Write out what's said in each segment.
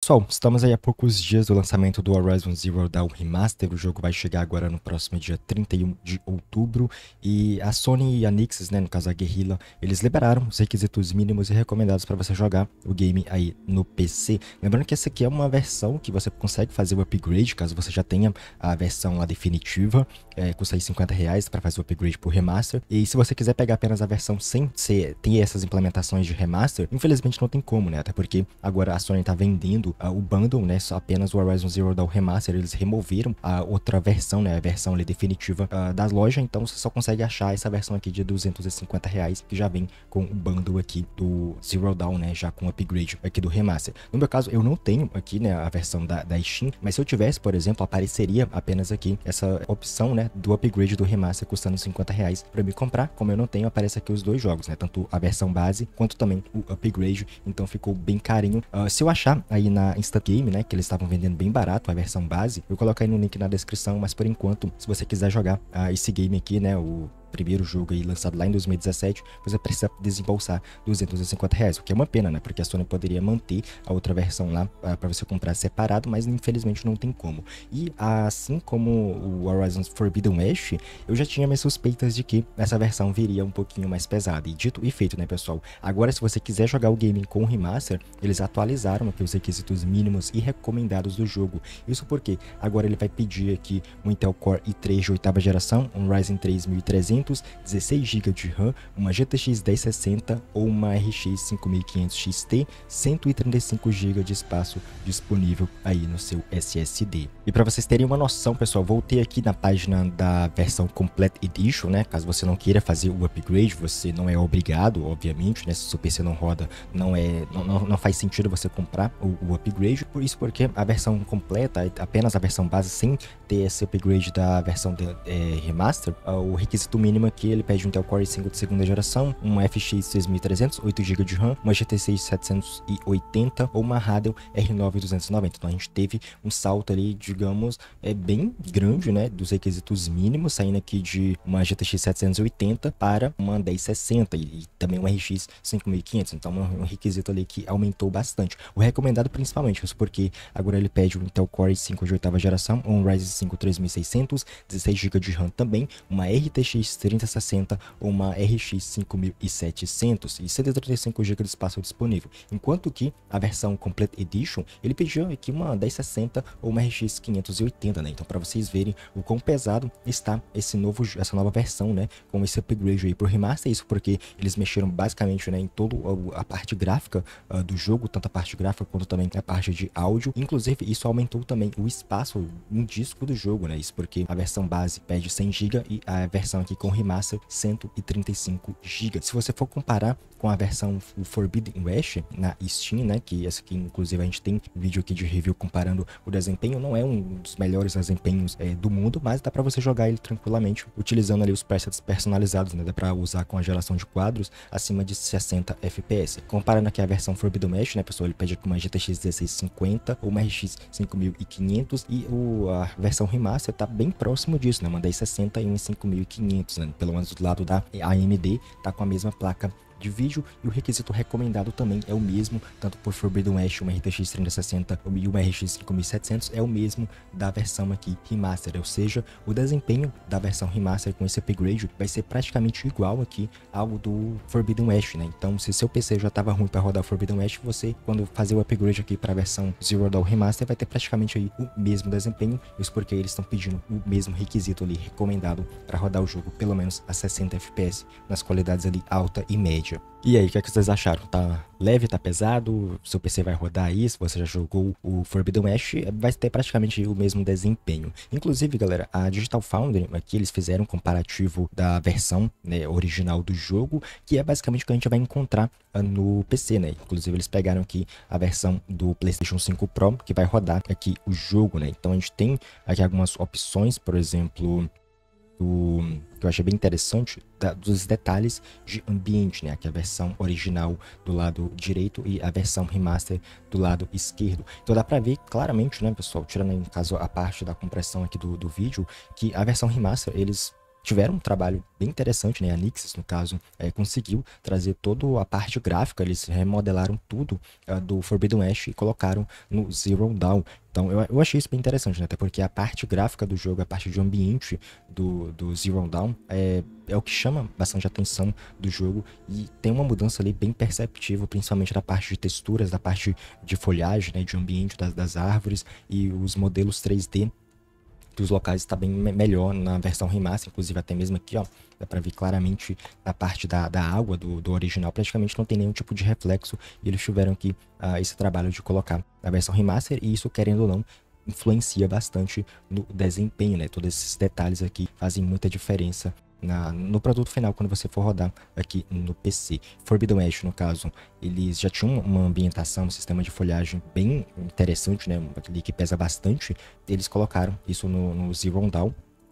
Pessoal, estamos aí a poucos dias do lançamento do Horizon Zero Dawn Remaster. O jogo vai chegar agora no próximo dia 31 de outubro. E a Sony e a Nixxes, né, no caso a Guerrilla, eles liberaram os requisitos mínimos e recomendados para você jogar o game aí no PC. Lembrando que essa aqui é uma versão que você consegue fazer o upgrade, caso você já tenha a versão lá definitiva. Custa aí R$50 para fazer o upgrade por remaster. E se você quiser pegar apenas a versão sem ter essas implementações de remaster, infelizmente não tem como, né? Até porque agora a Sony tá vendendo o bundle, né? Só apenas o Horizon Zero Dawn Remaster. Eles removeram a outra versão, né? A versão ali definitiva da loja. Então você só consegue achar essa versão aqui de R$250, que já vem com o bundle aqui do Zero Dawn, né? Já com o upgrade aqui do remaster. No meu caso, eu não tenho aqui, né? A versão da Steam. Mas se eu tivesse, por exemplo, apareceria apenas aqui essa opção, né? Do upgrade do remaster custando R$50 para me comprar. Como eu não tenho, aparece aqui os dois jogos, né? Tanto a versão base quanto também o upgrade. Então ficou bem carinho. Se eu achar aí na Instant Game, né, que eles estavam vendendo bem barato a versão base, eu coloco aí no link na descrição, mas por enquanto, se você quiser jogar esse game aqui, né, o primeiro jogo aí lançado lá em 2017, você precisa desembolsar R$250, o que é uma pena, né, porque a Sony poderia manter a outra versão lá para você comprar separado, mas infelizmente não tem como. E assim como o Horizon Forbidden West, eu já tinha minhas suspeitas de que essa versão viria um pouquinho mais pesada, e dito e feito, né, pessoal. Agora, se você quiser jogar o game com o remaster, eles atualizaram aqui os requisitos mínimos e recomendados do jogo. Isso porque agora ele vai pedir aqui um Intel Core i3 de 8ª geração, um Ryzen 3300, 16 GB de RAM, uma GTX 1060 ou uma RX 5500 XT, 135 GB de espaço disponível aí no seu SSD. E para vocês terem uma noção, pessoal, voltei aqui na página da versão Complete Edition, né? Caso você não queira fazer o upgrade, você não é obrigado, obviamente, né? Se o seu PC não roda, não faz sentido você comprar o upgrade. Por isso, porque a versão completa, apenas a versão base, sem ter esse upgrade da versão remaster, o requisito mínimo aqui, ele pede um Intel Core i5 de 2ª geração, um FX 6300, 8 GB de RAM, uma GT6 780 ou uma Radeon R9 290. Então a gente teve um salto ali, digamos, bem grande, né, dos requisitos mínimos, saindo aqui de uma GTX 780 para uma 1060 e também uma RX 5500. Então um requisito ali que aumentou bastante. O recomendado principalmente, isso porque agora ele pede um Intel Core i5 de 8ª geração, um Ryzen 5 3600, 16 GB de RAM também, uma RTX 3060 ou uma RX 5700 e 135 GB de espaço disponível. Enquanto que a versão Complete Edition, ele pediu aqui uma 1060 ou uma RX 580, né? Então para vocês verem o quão pesado está essa nova versão, né, com esse upgrade aí pro remaster. Isso porque eles mexeram basicamente, né, em toda a parte gráfica do jogo, tanto a parte gráfica quanto também a parte de áudio. Inclusive isso aumentou também o espaço no disco do jogo, né? Isso porque a versão base pede 100 GB e a versão aqui com remaster 135 GB. Se você for comparar com a versão Forbidden West na Steam, né, que essa aqui inclusive a gente tem vídeo aqui de review comparando o desempenho, não é um dos melhores desempenhos do mundo, mas dá para você jogar ele tranquilamente utilizando ali os presets personalizados, né? Dá para usar com a geração de quadros acima de 60 FPS. Comparando aqui a versão Forbidden West, né, pessoal, ele pede aqui uma GTX 1650 ou uma RX 5500 e a versão remaster tá bem próximo disso, né, uma 1060 e uma 5500, né? Pelo menos do lado da AMD tá com a mesma placa de vídeo, e o requisito recomendado também é o mesmo, tanto por Forbidden West, uma RTX 3060 e uma RX 5700 é o mesmo da versão aqui remaster, ou seja, o desempenho da versão remaster com esse upgrade vai ser praticamente igual aqui ao do Forbidden West, né? Então, se seu PC já estava ruim para rodar o Forbidden West, você, quando fazer o upgrade aqui para a versão Zero Dawn Remaster, vai ter praticamente aí o mesmo desempenho. Isso porque eles estão pedindo o mesmo requisito ali recomendado para rodar o jogo pelo menos a 60 FPS nas qualidades ali alta e média. E aí, o que é que vocês acharam? Tá leve, tá pesado? Seu PC vai rodar isso? Você já jogou o Forbidden West? Vai ter praticamente o mesmo desempenho. Inclusive, galera, a Digital Foundry, aqui eles fizeram um comparativo da versão, né, original do jogo, que é basicamente o que a gente vai encontrar no PC, né? Inclusive, eles pegaram aqui a versão do PlayStation 5 Pro, que vai rodar aqui o jogo, né? Então, a gente tem aqui algumas opções, por exemplo, que eu achei bem interessante, dos detalhes de ambiente, né? Que é a versão original do lado direito e a versão remaster do lado esquerdo. Então dá pra ver claramente, né, pessoal, tirando em caso a parte da compressão aqui do vídeo, que a versão remaster, eles tiveram um trabalho bem interessante, né? A Nixxes, no caso, conseguiu trazer toda a parte gráfica, eles remodelaram tudo do Forbidden West e colocaram no Zero Dawn. Então, eu achei isso bem interessante, né? Até porque a parte gráfica do jogo, a parte de ambiente do Zero Dawn é o que chama bastante atenção do jogo e tem uma mudança ali bem perceptível, principalmente da parte de texturas, da parte de folhagem, né? De ambiente das árvores e os modelos 3D dos locais está bem melhor na versão remaster, inclusive até mesmo aqui, ó, dá pra ver claramente na parte da água do original, praticamente não tem nenhum tipo de reflexo, e eles tiveram aqui esse trabalho de colocar na versão remaster, e isso, querendo ou não, influencia bastante no desempenho, né? Todos esses detalhes aqui fazem muita diferença no produto final quando você for rodar aqui no PC. Forbidden West, no caso, eles já tinham uma ambientação, um sistema de folhagem bem interessante, né? Ali que pesa bastante. Eles colocaram isso no Zero Dawn.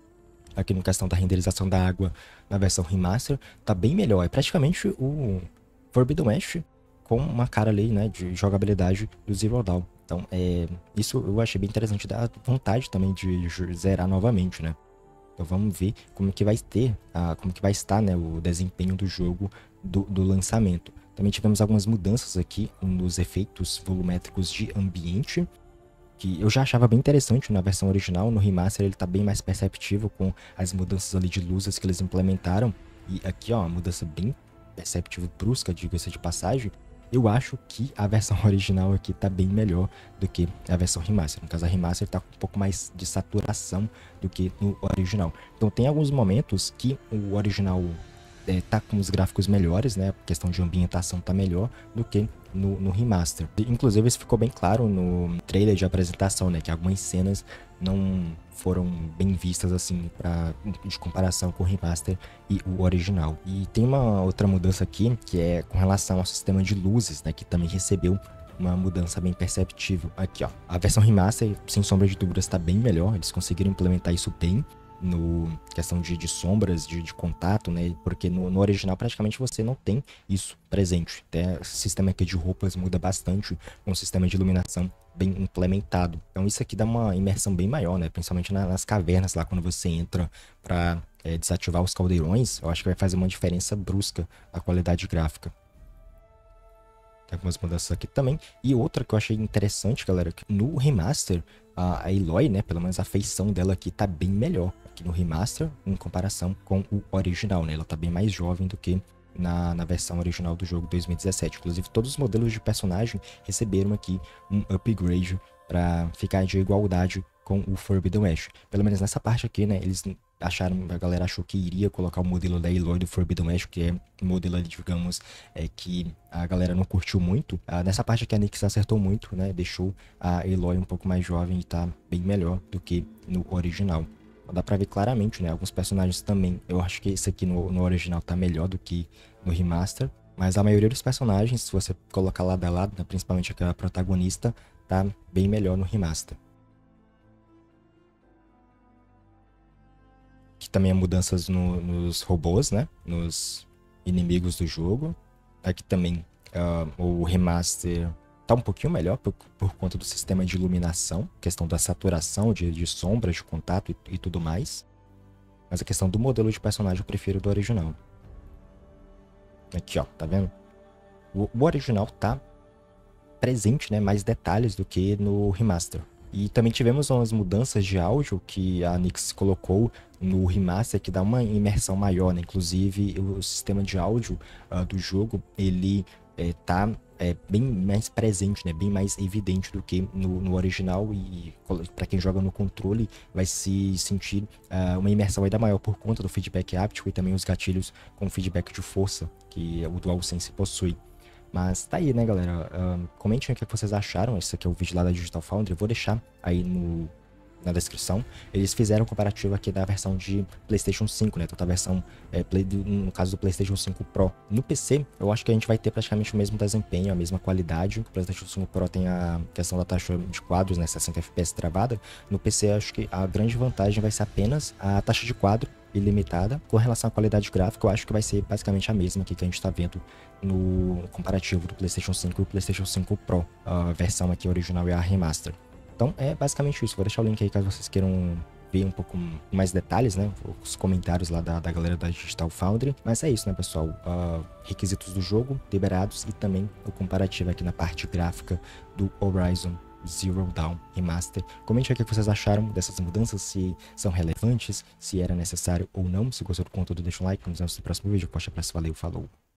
Aqui no questão da renderização da água na versão remaster, tá bem melhor. É praticamente o Forbidden West com uma cara ali, né, de jogabilidade do Zero Dawn. Então, isso eu achei bem interessante, dá vontade também de zerar novamente, né? Então vamos ver como que vai como que vai estar, né, o desempenho do jogo do lançamento. Também tivemos algumas mudanças aqui nos efeitos volumétricos de ambiente, que eu já achava bem interessante na versão original. No remaster ele tá bem mais perceptível com as mudanças ali de luzes que eles implementaram. E aqui, ó, uma mudança bem perceptível, brusca, diga-se de passagem. Eu acho que a versão original aqui tá bem melhor do que a versão remaster. No caso, a remaster tá com um pouco mais de saturação do que no original. Então tem alguns momentos que o original tá com os gráficos melhores, né? A questão de ambientação tá melhor do que no remaster. Inclusive, isso ficou bem claro no trailer de apresentação, né? Que algumas cenas não foram bem vistas, assim, de comparação com o remaster e o original. E tem uma outra mudança aqui, que é com relação ao sistema de luzes, né? Que também recebeu uma mudança bem perceptível. Aqui, ó. A versão remaster, sem sombra de dúvidas, está bem melhor. Eles conseguiram implementar isso bem no questão de sombras, de contato, né? Porque no original praticamente você não tem isso presente. Até o sistema aqui de roupas muda bastante, com um sistema de iluminação bem implementado. Então isso aqui dá uma imersão bem maior, né? Principalmente nas cavernas lá, quando você entra para desativar os caldeirões, eu acho que vai fazer uma diferença brusca na qualidade gráfica. Tem algumas mudanças aqui também. E outra que eu achei interessante, galera, que no remaster, a Aloy, né, pelo menos a feição dela aqui tá bem melhor aqui no remaster, em comparação com o original, né? Ela tá bem mais jovem do que na versão original do jogo 2017. Inclusive, todos os modelos de personagem receberam aqui um upgrade para ficar de igualdade com o Forbidden West. Pelo menos nessa parte aqui, né, eles a galera achou que iria colocar o modelo da Aloy do Forbidden West, que é um modelo ali, digamos, que a galera não curtiu muito. Nessa parte aqui a Nyx acertou muito, né, deixou a Aloy um pouco mais jovem e tá bem melhor do que no original. Dá pra ver claramente, né, alguns personagens também. Eu acho que esse aqui no original tá melhor do que no remaster, mas a maioria dos personagens, se você colocar lado a lado, né, principalmente aquela protagonista, tá bem melhor no remaster. Aqui também há mudanças nos robôs, né? Nos inimigos do jogo. Aqui também o remaster tá um pouquinho melhor por conta do sistema de iluminação. Questão da saturação de sombras, de contato e tudo mais. Mas a questão do modelo de personagem eu prefiro do original. Aqui, ó, tá vendo? O original tá presente, né? Mais detalhes do que no remaster. E também tivemos umas mudanças de áudio que a Nyx colocou no remaster que dá uma imersão maior, né? Inclusive o sistema de áudio do jogo, ele tá bem mais presente, né? Bem mais evidente do que no original, e para quem joga no controle vai se sentir uma imersão ainda maior por conta do feedback áptico e também os gatilhos com feedback de força que o DualSense possui. Mas tá aí, né, galera? Comentem o que vocês acharam. Esse aqui é o vídeo lá da Digital Foundry. Eu vou deixar aí na descrição. Eles fizeram um comparativo aqui da versão de PlayStation 5, né? Toda a versão, no caso do PlayStation 5 Pro. No PC, eu acho que a gente vai ter praticamente o mesmo desempenho, a mesma qualidade. O PlayStation 5 Pro tem a questão da taxa de quadros, né? 60 FPS travada. No PC, acho que a grande vantagem vai ser apenas a taxa de quadro ilimitada. Com relação à qualidade gráfica, eu acho que vai ser basicamente a mesma aqui que a gente está vendo no comparativo do PlayStation 5 e o PlayStation 5 Pro. A versão aqui original é a remaster. Então é basicamente isso. Vou deixar o link aí caso vocês queiram ver um pouco mais detalhes, né? Os comentários lá da galera da Digital Foundry. Mas é isso, né, pessoal? Requisitos do jogo liberados e também o comparativo aqui na parte gráfica do Horizon Zero Dawn Remaster. Comente aqui o que vocês acharam dessas mudanças, se são relevantes, se era necessário ou não. Se gostou do conteúdo, deixa um like. Nos vemos no próximo vídeo. Forte abraço, valeu, falou!